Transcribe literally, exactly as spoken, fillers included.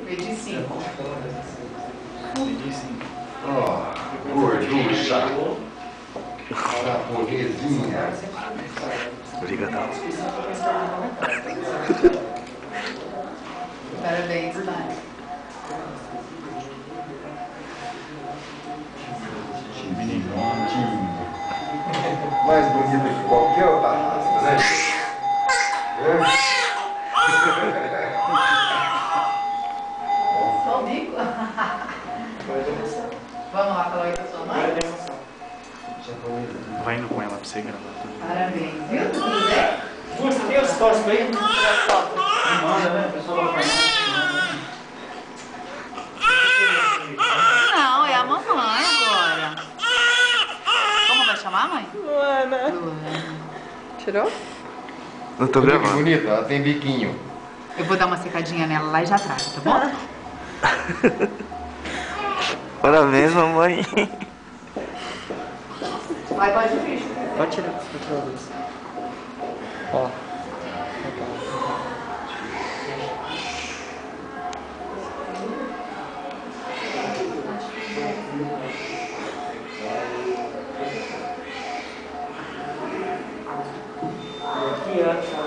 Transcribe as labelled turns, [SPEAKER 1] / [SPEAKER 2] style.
[SPEAKER 1] Pedi cinco.
[SPEAKER 2] Pedi cinco.
[SPEAKER 3] Ó, gorducha. Japonesinha.
[SPEAKER 4] Obrigadão.
[SPEAKER 1] Parabéns, pai.
[SPEAKER 3] Mais bonita que qualquer outra raça, né?
[SPEAKER 1] Só o bico? Vamos lá falar oi pra sua mãe?
[SPEAKER 4] Vai indo com ela pra você gravar tudo.
[SPEAKER 1] Parabéns, viu? Tudo bem?
[SPEAKER 2] Você tem os tóxicos aí? Não manda, né? A pessoa vai falar.
[SPEAKER 1] Não, é a mamãe agora. Como vai chamar, mãe?
[SPEAKER 5] Luana.
[SPEAKER 1] Luana.
[SPEAKER 5] Tirou?
[SPEAKER 4] Não tô
[SPEAKER 3] Olha que
[SPEAKER 4] gravando.
[SPEAKER 3] bonita, ela tem biquinho.
[SPEAKER 1] Eu vou dar uma secadinha nela lá e já trago, tá bom?
[SPEAKER 4] Parabéns, mamãe.
[SPEAKER 1] Vai, pode vir.
[SPEAKER 5] Pode tirar os controles. Ó.
[SPEAKER 2] Aqui, ó.